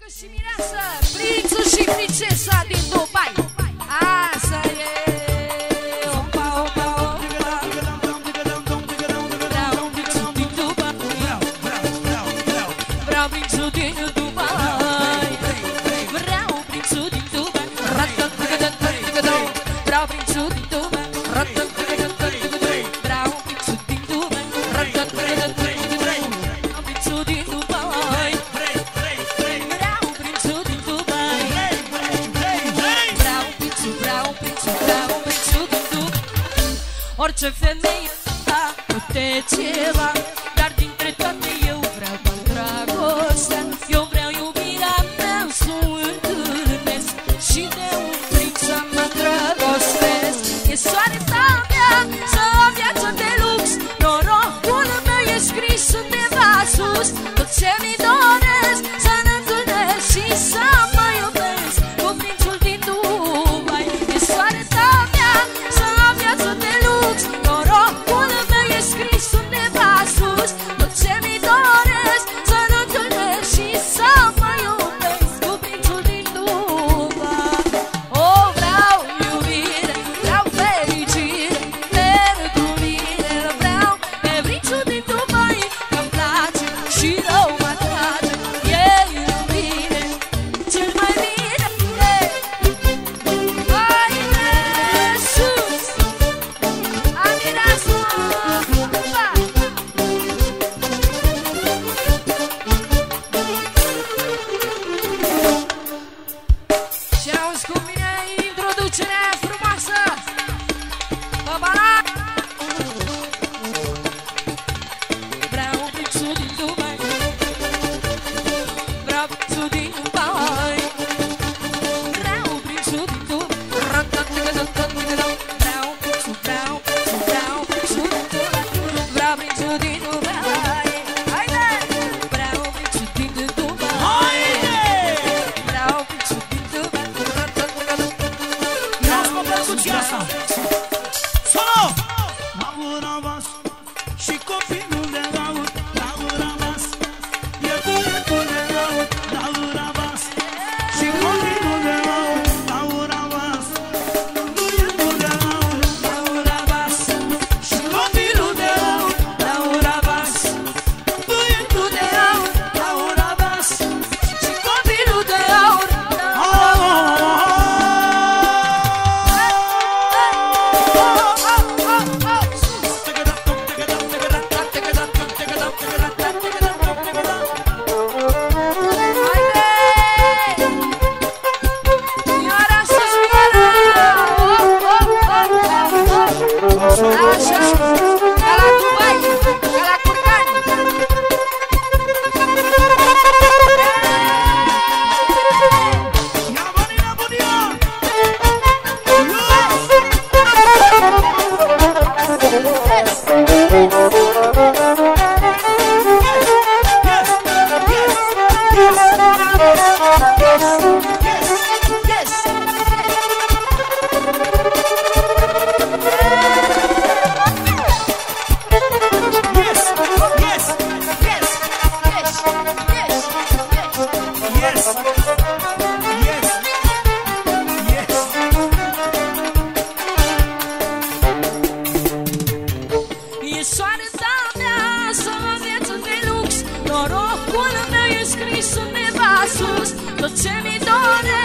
și mireasă, prințul și prințesa din Dubai. Asta e. Opa, opa, opa. Vreau prințul din Dubai. Vreau prințul din Dubai. Vreau prințul din Dubai. Vreau prințul din Dubai. Vreau prințul din Dubai. Orice femeie putea ceva, dar dintre toate eu vreau doar dragostea. Eu vreau iubirea mea să o întâlnesc și de un prinț să mă dragostesc. E soarta mea să am viață de lux, norocul meu e scris undeva sus. Tot ce mi doresc să-l întâlnesc și să mă iubesc cu prințul din Dubai. E soarta mea să am viață de lux, norocul meu e scris undeva sus. Tot ce mi doresc să-l întâlnesc și să mă iubesc cu prințul din Dubai. Oh, vreau iubire, vreau fericire pentru mine. Vreau pe prințul din Dubai, că-mi place și rău mă atrage. E iubire cel mai bine. Haide sus, amireasă. Și auzi cu mine introducerea frumoasă. Babarac. Vreau prințul din Dubai. Vreau prințul din Dubai. Vreau prințul din Dubai. Vreau prințul, vreau prințul, vreau prințul din Dubai. Vreau prințul din Dubai. Haide! Vreau prințul din Dubai. Haide! Vreau prințul din Dubai. Ia-ți-mă percuția asta! Solo! Laura Vas și copilul de laud, Laura Vas. E băietul de laud, Laura Vas. Și copilul de laud, Laura Vas. Băietul de laud, Laura Vas. Și copilul de laud, Laura Vas. Băietul de laud, Laura Vas. Și copilul de laud, E soarta mea să am viață de lux, norocul meu e scris undeva sus. Tot ce mi doresc